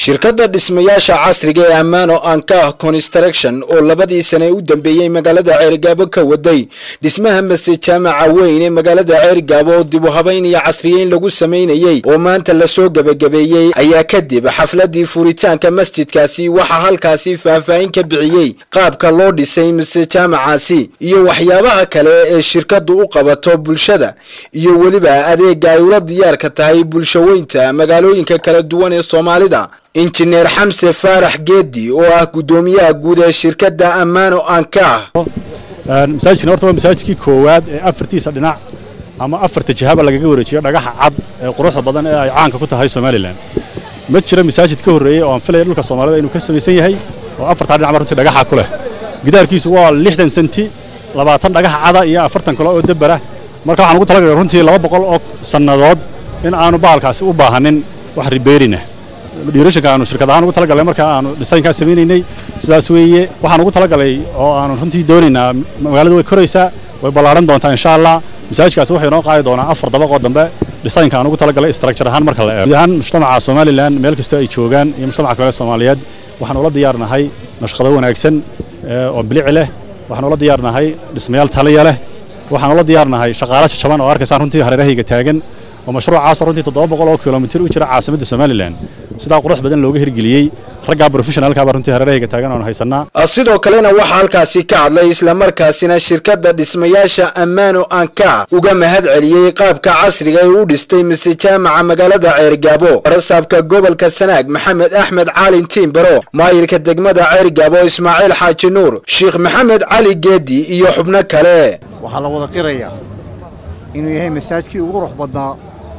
shirkadda dhismayaasha casriga ee Amano Anka Construction oo labadii sano u dambeeyay magaalada Ceerigaabo ka waday dhismaha masjid jaamaca weyn ee magaalada Ceerigaabo dib u habeyn iyo casriyeyn lagu sameeyay oo maanta la soo gabagabeeyay ayaa kadib xafladii furitaanka masjidkaasi waxa halkaasi faahfaahin ka bixiyay qaabka loo dhisay masjid jaamacaasi iyo waxyaabaha kale ee shirkaddu u qabato bulshada iyo waliba adeega ay ula diyaar ka tahay bulshooyinka magaalooyinka kala duwan ee Soomaalida. Engineer Hamse Farax Geedi oo ah gudoomiyaha guud ee shirkadda Amano Anka masaajidkan horta waa masaajidkii koowaad ee afartiisa dhinac ama afarta jihaba lagaga wareejiyo dhagaxa cad ee quruxda badan ee ay caanka ku tahay Soomaaliland ma jira masaajid ka horeeyay oo aan filay dhulka Soomaalida inuu ka samaysan yahay oo afarta dhinac martii dhagaxa ku leh gidaarkiisu waa 60 senti 20 dhagaxa cad iyo 40 kale oo dabara marka waxaan ugu talagalay runtii 200 oo sanadood in aanu baalkaasi u baahanin wax ribeerina dhiirashanka aanu shirkad ahaan ugu talagalay marka aanu design-ka sameeynay sidaas weeye waxaan ugu talagalay oo aanu runtii doonaynaa magaalada way koraysaa way balaaran doontaa insha Allah masaajidkaasi wuxuu inoo qaadi doonaa 4 dabaqo dambe design-ka aanu ugu talagalay structure ahaan marka la eego yahan mujtamaca Soomaaliland meel kasta ay joogaan iyo mujtamaca kale Soomaaliyeed waxaan ula diyaarnahay nashqado wanaagsan oo bilic leh waxaan ula diyaarnahay dhismayaal taliya leh waxaan ula diyaarnahay shaqaale jaban oo arkaysan runtii hareerahayga taagan oo mashruucaas runtii 700 kilomitir u jira caasimadda Soomaaliland sida qurux badan looga hirgeliyay ragga professionalka runtii hareerahayga taagan oo haysanaa sidoo kalena waxa halkaasi ka hadlay isla markaasina shirkadda dhismayaasha Amano Anka uga mahad celiyay qaabka casriga ee u dhistay masjid jaamaca magaalada Ceerigaabo rasaabka gobolka Sanaag Maxamed Axmed Caalin Timbaro maayirka degmada Ceerigaabo Ismaaciil Xaaji Nuur Sheekh Maxamed Cali Geedi iyo xubno kale waxa la wada qirayaa inuu yahay masaajidkii ugu qurux badnaa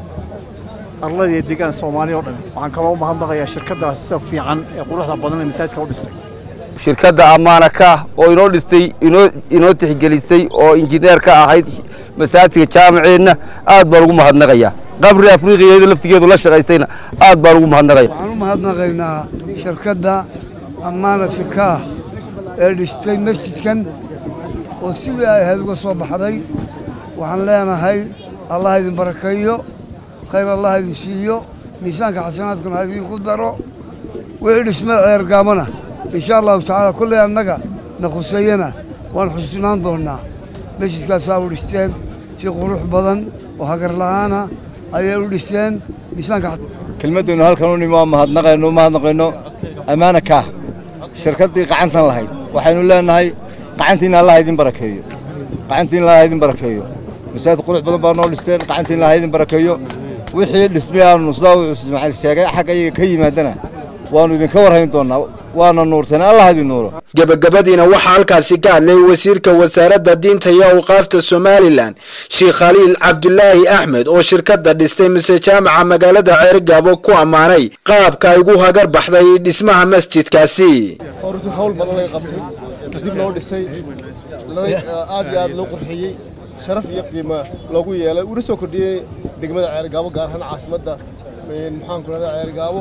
arladii deegaan Soomaaliya oo dhan waxaan kala u mahadnaqayaa shirkadaas si fiican ee quruxda badan ee masaajidka u dhistay shirkadda Amano Anka oo inoo dhistay inoo tixgelisay oo injineer ka ahayd masaajidka jaamaceena aad baan ugu mahadnaqayaa qabri Afriqiyeed laftigeedu la shaqaysayna aad baan ugu mahadnaqayaa waxaan u mahadnaqaynaa shirkadda Amano Anka ee dhistay masjidkan oo sidii ay ahayd uga soo baxday waxaan leenahay Allah idin barakeeyo خير الله يديسيو ميزانك حسناتكم هذين قدروا ويدسمع عرقامنا إن شاء الله تعالى كل يوم نخصينا ونحسنان دورنا مجلس كاساو الإستان في قروح بدن وهجر لهانا أيو الإستان ميزانك كلمة إنه هالكانوني ما هاد نقينه أمانة كاه شركة دي قعنتنا الله وحين الله إن هاي قعنتنا الله يدين بركيه قعنتنا الله يدين بركيه مساعد قروح بدن بارنو الإستان قعنتنا الله يدين بركيه wixii dhismayaan nusdaaw Ismaaciil sheegay xaq ay ka yimaadana waanu idin ka warhayn doonaa waana nuurtan Allah idin nuuro gabagabadiina waxa halkaasi ka hadlay wasiirka wasaaradda diinta iyo awqaafta Soomaaliland Sheekh Khaliil Cabdullaahi Axmed oo shirkadda dhistay masjid jaamaca magaalada Ceerigaabo ku amaanay qaabka ay ugu hagar baxday dhismaha masjidkaasi hortu hawl badan ay qabtay dib loo dhisay aad loo qurxiyay sharaf iyo qiimo lagu yeelay uu soo kordhiyay degmada Ceerigaabo gaar ahaan caasimadda maxaan ku radaa Ceerigaabo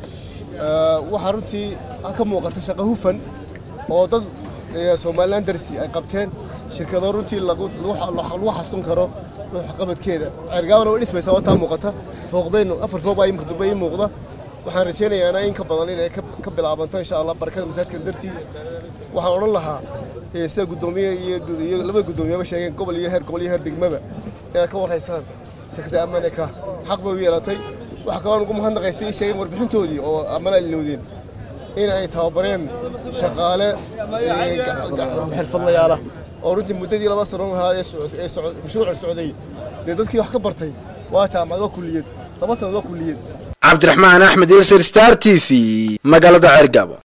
waxa runtii ka muuqata shaqo hufan oo dad Soomaaliland darsi ay qabteen shirkado runtii lagu xasun karo qabadkeeda Ceerigaabo way dhismaysaa oo taa muuqata fooqbeen afar fooq ay muuqda waxaan rajaynayaa in ka badan inay ka bilaabanto insha Allah barakada masaajidka dartii waxaan oran lahaa sida gudoomiye iyo laba gudoomiye ba sheegeen gobol iyo heer degmaba ee ka warhaysan shirkadda Amano Anka xaq bay u yeelatay waxa kale oo ugu mahadnaqaysay sheegeen warbixintoodii oo Amano Ilowdeen in ay tababareen shaqaale xirfadlayaal oo runtii muddadii 2 sano ee mashruuca socday dadkii wax ka bartay waa jaamacado kulliyad 2 sano kulliyad Cabdiraxmaan Axmed Star TV magaalada Ceerigaabo.